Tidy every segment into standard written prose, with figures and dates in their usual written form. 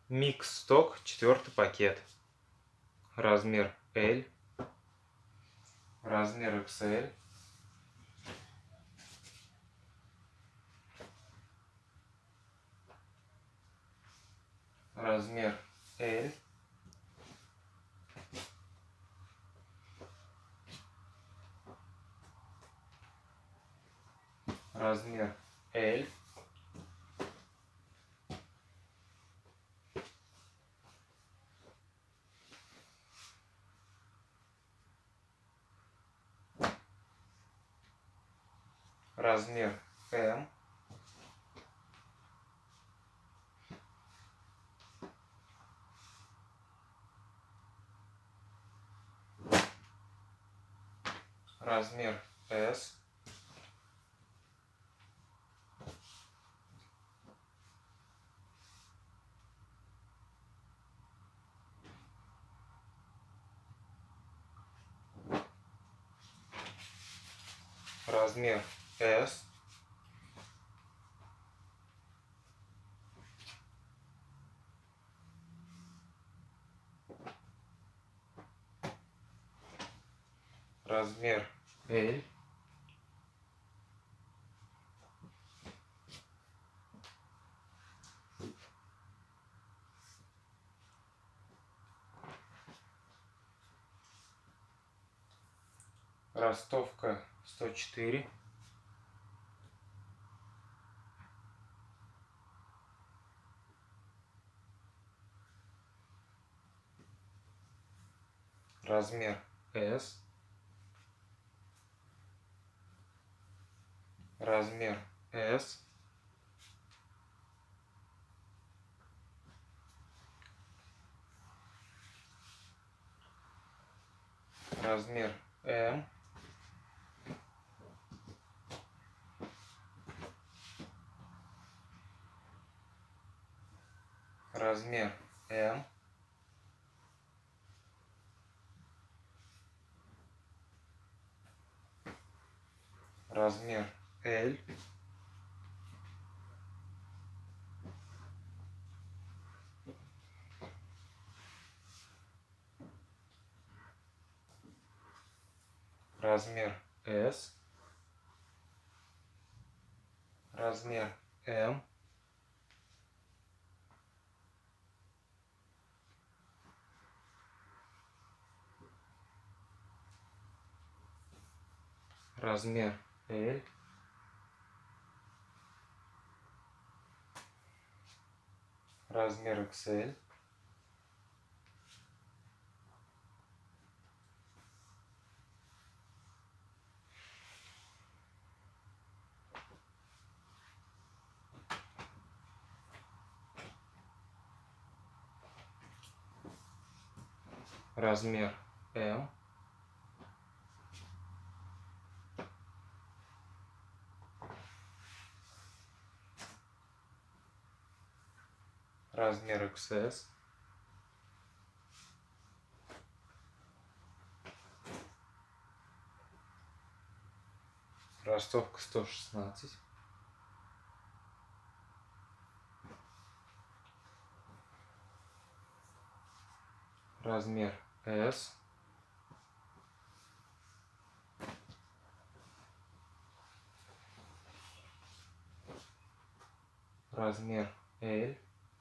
Микс сток, 4-й пакет. Размер L, размер XL, размер L, размер L, размер M, размер S, размер S, размер L, ростовка 104, размер S, размер S, размер M, размер N, размер L, размер S, размер M, размер L, размер XL, размер M, размер XS, ростовка 116, размер S, размер L,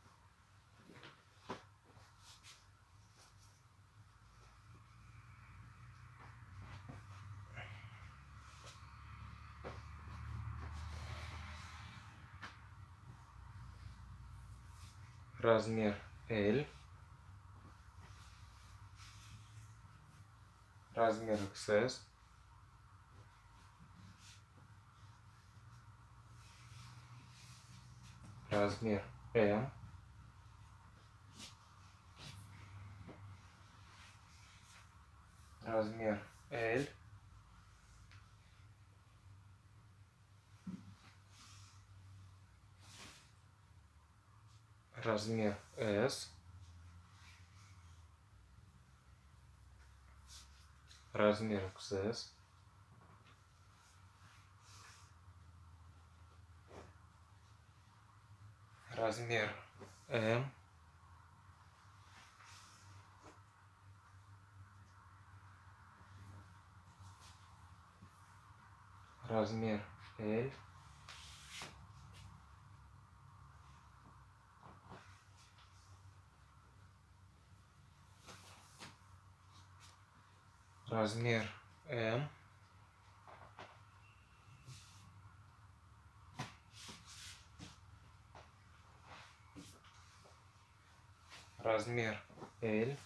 размер L, размер XS, размер M, размер L, размер S, размер XS, размер M, размер L, размер M, размер L,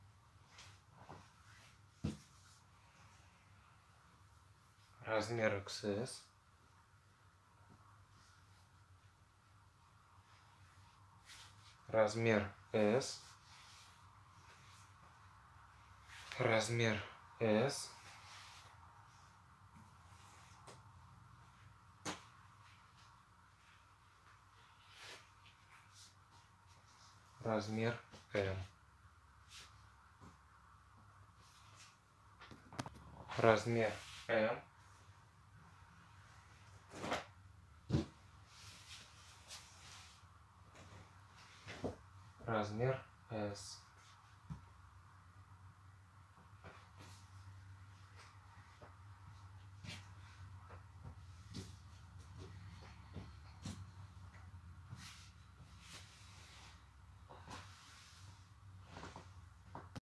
размер XS, размер S, размер S, размер M, размер M, размер S.